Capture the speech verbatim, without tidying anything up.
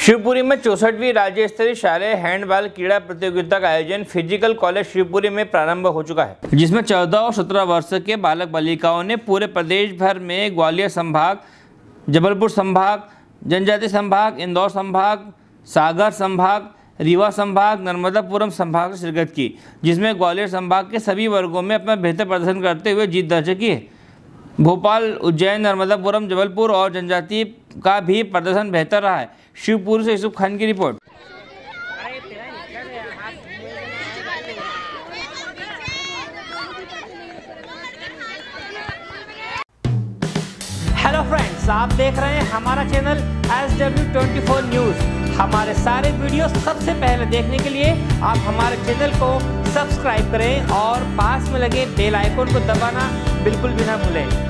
शिवपुरी में चौसठवीं राज्य स्तरीय शालेय हैंडबॉल क्रीड़ा प्रतियोगिता का आयोजन फिजिकल कॉलेज शिवपुरी में प्रारंभ हो चुका है, जिसमें चौदह और सत्रह वर्ष के बालक बालिकाओं ने पूरे प्रदेश भर में ग्वालियर संभाग, जबलपुर संभाग, जनजातीय संभाग, इंदौर संभाग, सागर संभाग, रीवा संभाग, नर्मदापुरम संभाग से शिरकत की, जिसमें ग्वालियर संभाग के सभी वर्गों में अपना बेहतर प्रदर्शन करते हुए जीत दर्ज की है। भोपाल, उज्जैन, नर्मदापुरम, जबलपुर और जनजातीय का भी प्रदर्शन बेहतर रहा है। शिवपुरी से यूसुफ खान की रिपोर्ट। हेलो फ्रेंड्स, आप देख रहे हैं हमारा channel S W twenty four news. हमारे सारे वीडियो सबसे पहले देखने के लिए आप हमारे चैनल को सब्सक्राइब करें और पास में लगे बेल आइकन को दबाना बिल्कुल भी ना भूलें।